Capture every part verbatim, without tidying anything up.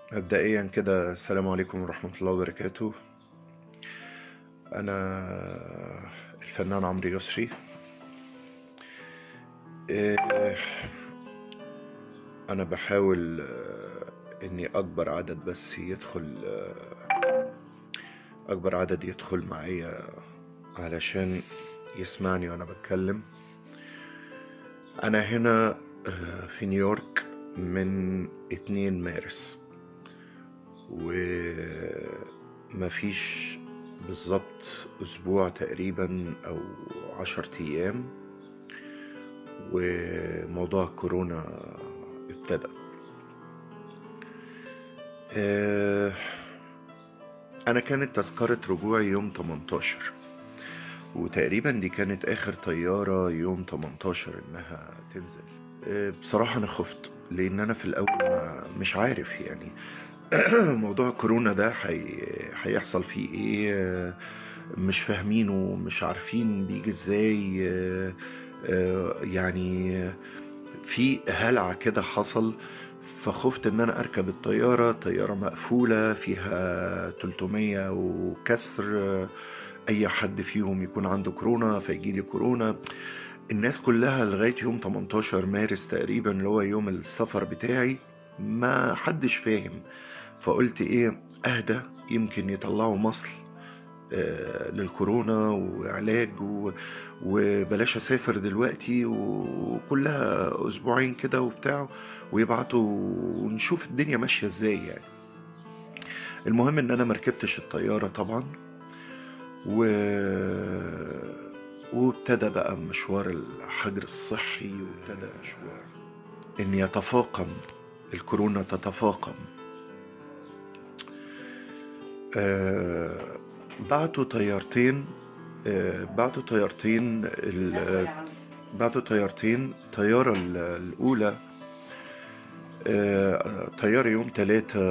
مبدئيا كده السلام عليكم ورحمة الله وبركاته. أنا الفنان عمرو يسري. إيه، أنا بحاول آه، إني أكبر عدد بس يدخل آه، أكبر عدد يدخل معايا علشان يسمعني وأنا بتكلم. أنا هنا آه، في نيويورك من اتنين مارس، ومفيش بالظبط أسبوع تقريبا أو عشر أيام وموضوع كورونا ابتدى. آه، أنا كانت تذكرة رجوعي يوم تمنتاشر، وتقريبا دي كانت آخر طيارة يوم تمنتاشر إنها تنزل. آه، بصراحة أنا خفت لأن أنا في الأول ما مش عارف يعني موضوع كورونا ده هي- هيحصل فيه إيه. آه، مش فاهمينه، مش عارفين بيجي إزاي. آه، آه، يعني في هلع كده حصل، فخفت ان انا اركب الطيارة. طيارة مقفولة فيها تلتمية وكسر، اي حد فيهم يكون عنده كورونا فيجي لي كورونا. الناس كلها لغاية يوم تمنتاشر مارس تقريبا اللي هو يوم السفر بتاعي ما حدش فاهم. فقلت ايه، اهدى يمكن يطلعوا مصل آه، للكورونا وعلاج و... وبلاش اسافر دلوقتي، وكلها اسبوعين كده وبتاع ويبعتوا ونشوف الدنيا ماشية ازاي يعني. المهم ان انا مركبتش الطيارة طبعا، و... وابتدى بقى مشوار الحجر الصحي، وابتدى مشوار ان يتفاقم الكورونا تتفاقم. آه، بعتوا طيارتين آه، بعتوا طيارتين ال- بعتوا طيارتين. طيارة ال- الأولى آه، طيارة يوم تلاتة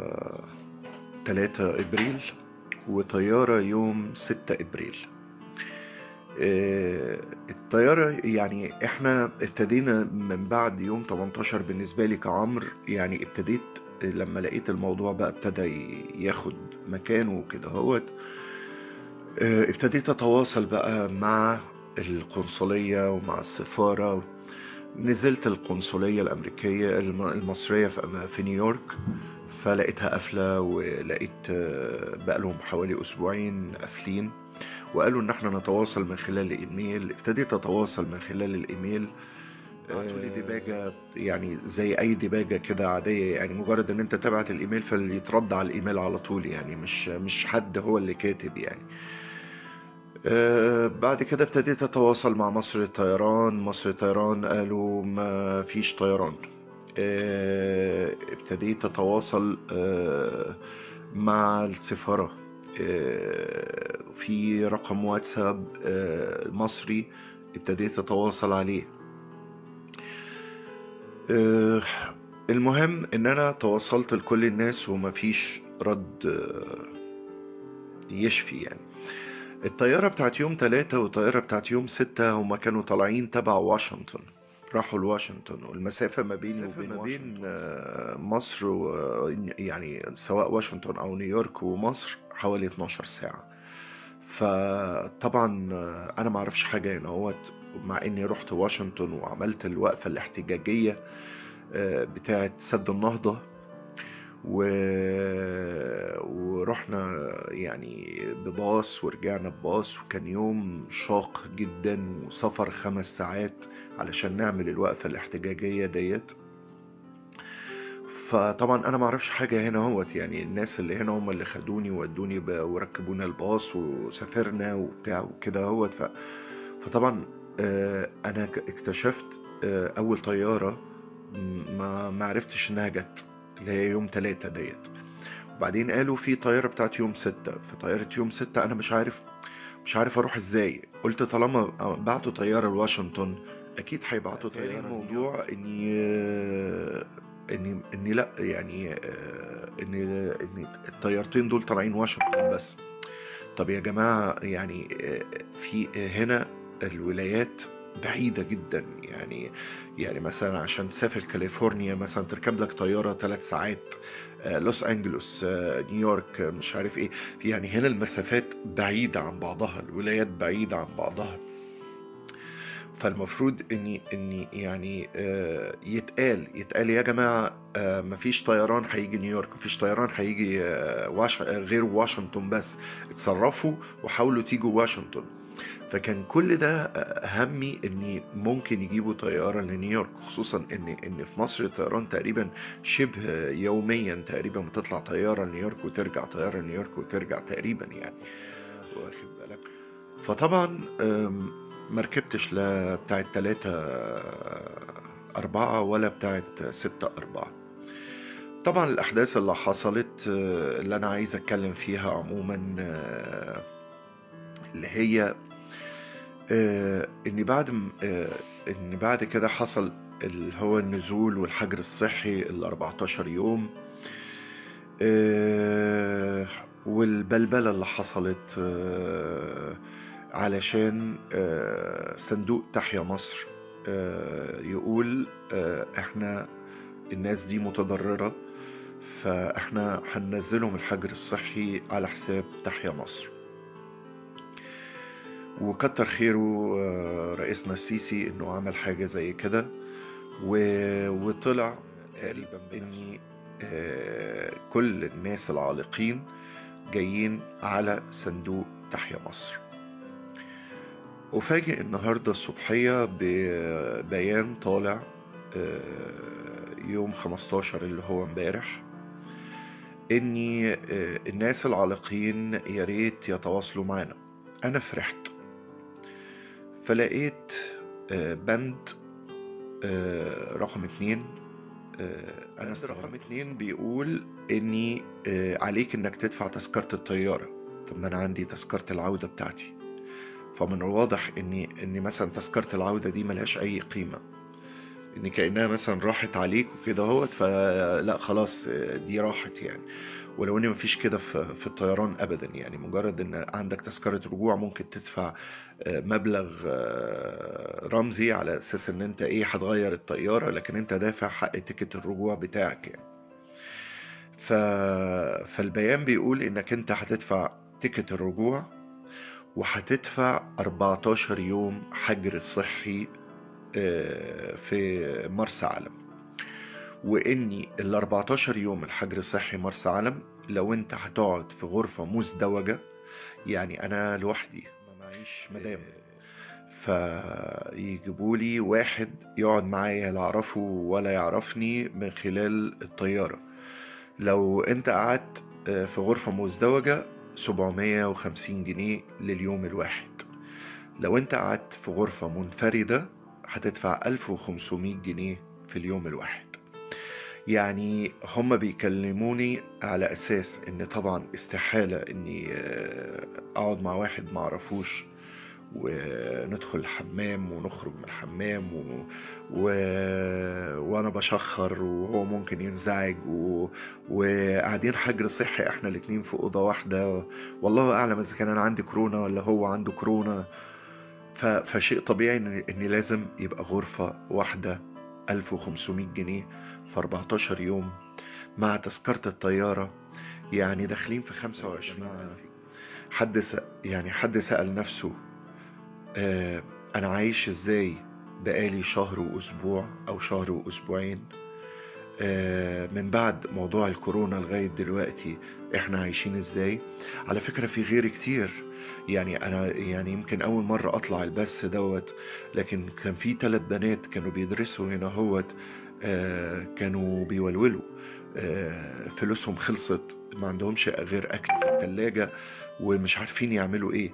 تلاتة إبريل، وطيارة يوم ستة إبريل. آه، الطيارة يعني احنا ابتدينا من بعد يوم تمنتاشر. بالنسبة لي كعمر يعني ابتديت لما لقيت الموضوع بقى ابتدى ياخد مكانه كده هوت. آه، ابتديت أتواصل بقى مع القنصلية ومع السفارة. نزلت القنصلية الأمريكية الم- المصرية في أما- في نيويورك، فلقيتها قافلة، ولقيت آه، بقالهم حوالي أسبوعين قافلين. وقالوا إن احنا نتواصل من خلال الإيميل. ابتديت أتواصل من خلال الإيميل. بعتوا لي ديباجة يعني زي أي ديباجة كده عادية، يعني مجرد إن أنت تبعت الإيميل فيترد على الإيميل على طول، يعني مش مش حد هو اللي كاتب يعني. آه، بعد كده ابتديت أتواصل مع مصر الطيران. مصر الطيران قالوا ما فيش طيران. آه، ابتديت أتواصل آه، مع السفارة. آه، في رقم واتساب آه، مصري ابتديت أتواصل عليه. آه، المهم إن أنا تواصلت لكل الناس ومفيش رد آه، يشفي يعني. الطيارة بتاعت يوم تلاتة والطيارة بتاعت يوم ستة هما كانوا طالعين تبع واشنطن، راحوا لواشنطن، والمسافة ما بيني وبين ما بين آه، مصر و يعني سواء واشنطن أو نيويورك ومصر حوالي اتناشر ساعة. فطبعا آه، أنا معرفش حاجة هنا اهوت، مع إني رحت واشنطن وعملت الوقفة الاحتجاجية آه، بتاعت سد النهضة و... ورحنا يعني بباص ورجعنا بباص، وكان يوم شاق جدا وسفر خمس ساعات علشان نعمل الوقفة الاحتجاجية ديت. فطبعا انا معرفش حاجة هنا اهوت، يعني الناس اللي هنا هم اللي خدوني وودوني ب- وركبونا الباص وسافرنا وبتاع وكده اهوت. ف... فطبعا آه، انا ك- اكتشفت آه، اول طيارة م- ما ما عرفتش انها جت، اللي هي يوم تلاتة ديت. وبعدين قالوا في طيارة بتاعت يوم ستة. في طيارة يوم ستة أنا مش عارف مش عارف أروح إزاي. قلت طالما بعتوا طيارة لواشنطن أكيد هيبعتوا اتاري طيارة الموضوع لنيويورك. إني إني إني لأ يعني إن إن الطيارتين دول طالعين واشنطن بس. طب يا جماعة يعني في هنا الولايات بعيدة جدا. يعني يعني مثلا عشان تسافر كاليفورنيا مثلا تركب لك طيارة ثلاث ساعات، آه، لوس أنجلوس، آه، نيويورك، آه، مش عارف ايه. يعني هنا المسافات بعيدة عن بعضها، الولايات بعيدة عن بعضها. فالمفروض اني اني يعني آه، يتقال يتقال يا جماعه، آه، مفيش طيران هيجي نيويورك، مفيش طيران هيجي آه، واش... آه، غير واشنطن بس. اتصرفوا وحاولوا تيجوا واشنطن. فكان كل ده آه، همي اني ممكن يجيبوا طياره لنيويورك، خصوصا ان ان في مصر الطيران تقريبا شبه يوميا تقريبا بتطلع طياره لنيويورك وترجع، طياره لنيويورك وترجع تقريبا يعني، واخد بالك. فطبعا آم، مركبتش لا بتاعت تلاتة أربعة ولا بتاعت ستة أربعة. طبعا الأحداث اللي حصلت آه، اللي أنا عايز أتكلم فيها عموما، آه، اللي هي آه، إن بعد م- آه، إن بعد كده حصل اللي هو النزول والحجر الصحي ال أربعتاشر يوم، آه، والبلبلة اللي حصلت آه، علشان آه، صندوق تحيا مصر آه، يقول آه، احنا الناس دي متضررة، فاحنا هننزلهم الحجر الصحي على حساب تحيا مصر. وكتر خيره آه، رئيسنا السيسي انه عمل حاجة زي كده، و- وطلع تقريبا بإن آه، كل الناس العالقين جايين على صندوق تحيا مصر. أفاجئ النهاردة الصبحية ببيان طالع آه، يوم خمستاشر اللي هو امبارح، إن آه، الناس العالقين يا ريت يتواصلوا معنا. أنا فرحت، فلقيت آه، بند آه، رقم اتنين. آه، أنا بند رقم اتنين بيقول إني آه، عليك إنك تدفع تذكرة الطيارة. طب ما أنا عندي تذكرة العودة بتاعتي. فمن الواضح إني إن مثلا تذكرة العودة دي ملهاش أي قيمة، إن كأنها مثلا راحت عليك وكده اهوت، فلا خلاص آه، دي راحت يعني. ولو إن مفيش كده في في الطيران أبدا، يعني مجرد إن عندك تذكرة رجوع ممكن تدفع آه، مبلغ آه، رمزي على أساس إن أنت إيه هتغير الطيارة، لكن أنت دافع حق تيكت الرجوع بتاعك يعني. ف... فالبيان بيقول إنك أنت هتدفع تيكت الرجوع، وهتدفع أربعتاشر يوم حجر صحي آه، في مرسى علم. واني ال أربعتاشر يوم الحجر الصحي مرسى علم لو انت هتقعد في غرفة مزدوجة، يعني انا لوحدي ما معيش مدام، فيجيبوا لي واحد يقعد معايا لا اعرفه ولا يعرفني من خلال الطيارة. لو انت قعدت آه، في غرفة مزدوجة سبعمية وخمسين جنيه لليوم الواحد. لو انت قعدت في غرفة منفردة هتدفع ألف وخمسمية جنيه في اليوم الواحد. يعني هم بيكلموني على أساس إن طبعا استحالة إني آه، أقعد مع واحد معرفوش وندخل الحمام ونخرج من الحمام و... و... وانا بشخر وهو ممكن ينزعج و... وقاعدين حجر صحي احنا الاتنين في اوضه واحده، والله اعلم اذا كان انا عندي كورونا ولا هو عنده كورونا. ف... فشيء طبيعي ان ان لازم يبقى غرفه واحده ألف وخمسمية جنيه في أربعتاشر يوم مع تذكره الطياره، يعني داخلين في خمسة وعشرين ألف. حد س... يعني حد سأل نفسه آه أنا عايش إزاي بقالي شهر وأسبوع أو شهر وأسبوعين آه من بعد موضوع الكورونا لغاية دلوقتي إحنا عايشين إزاي؟ على فكرة في غير كتير، يعني أنا يعني يمكن أول مرة أطلع البث دوت، لكن كان في ثلاث بنات كانوا بيدرسوا هنا هوت آه كانوا بيولولوا آه فلوسهم خلصت، ما عندهمش غير أكل في الثلاجة ومش عارفين يعملوا إيه.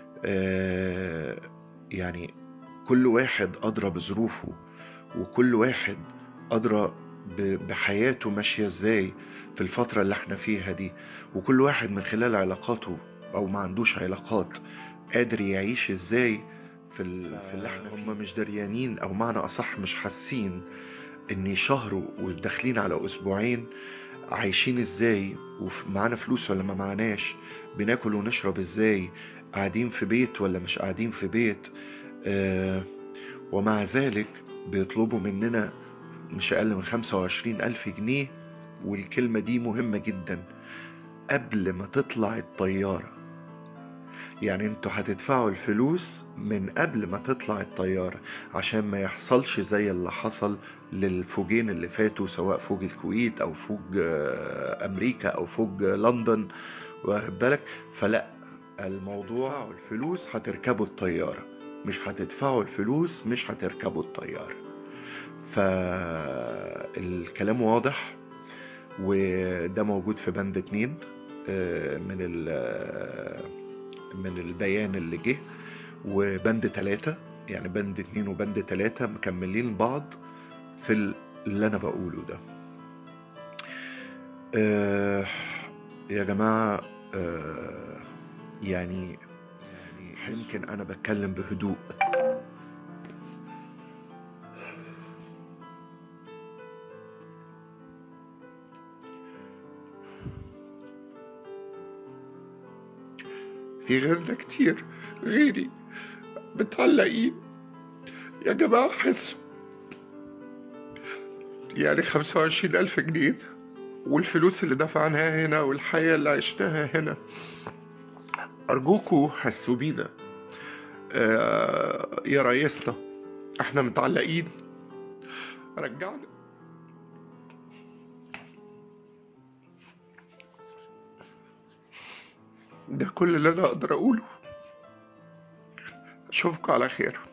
آه، يعني كل واحد أدرى بظروفه، وكل واحد أدرى ب- بحياته ماشية ازاي في الفترة اللي احنا فيها دي، وكل واحد من خلال علاقاته أو ما عندوش علاقات قادر يعيش ازاي في, ال... في اللي احنا فيه. هم مش دريانين أو معنى أصح مش حاسين إن شهر وداخلين على أسبوعين عايشين ازاي، ومعانا فلوس ولا ما معناش، بناكل ونشرب ازاي، قاعدين في بيت ولا مش قاعدين في بيت. آه ومع ذلك بيطلبوا مننا مش أقل من خمسة وعشرين ألف جنيه. والكلمة دي مهمة جدا، قبل ما تطلع الطيارة. يعني انتوا هتدفعوا الفلوس من قبل ما تطلع الطيارة، عشان ما يحصلش زي اللي حصل للفوجين اللي فاتوا، سواء فوج الكويت او فوج آه، امريكا او فوج لندن، واخد بالك؟ فلا، الموضوع هتدفعوا الفلوس هتركبوا الطيارة، مش هتدفعوا الفلوس مش هتركبوا الطيارة. فالكلام واضح، وده موجود في بند اتنين آه، من ال من البيان اللي جه. وبند تلاتة، يعني بند اتنين وبند تلاتة مكملين بعض في اللي انا بقوله ده. آه يا جماعة، آه يعني يمكن انا بتكلم بهدوء، في غيرنا كتير غيري متعلقين. يا جماعة حسوا، يعني خمسة وعشرين ألف جنيه والفلوس اللي دفعناها هنا والحياة اللي عشناها هنا، أرجوكوا حسوا بينا. آه يا ريسنا، احنا متعلقين، رجعنا. ده كل اللي أنا أقدر أقوله. أشوفكوا على خير.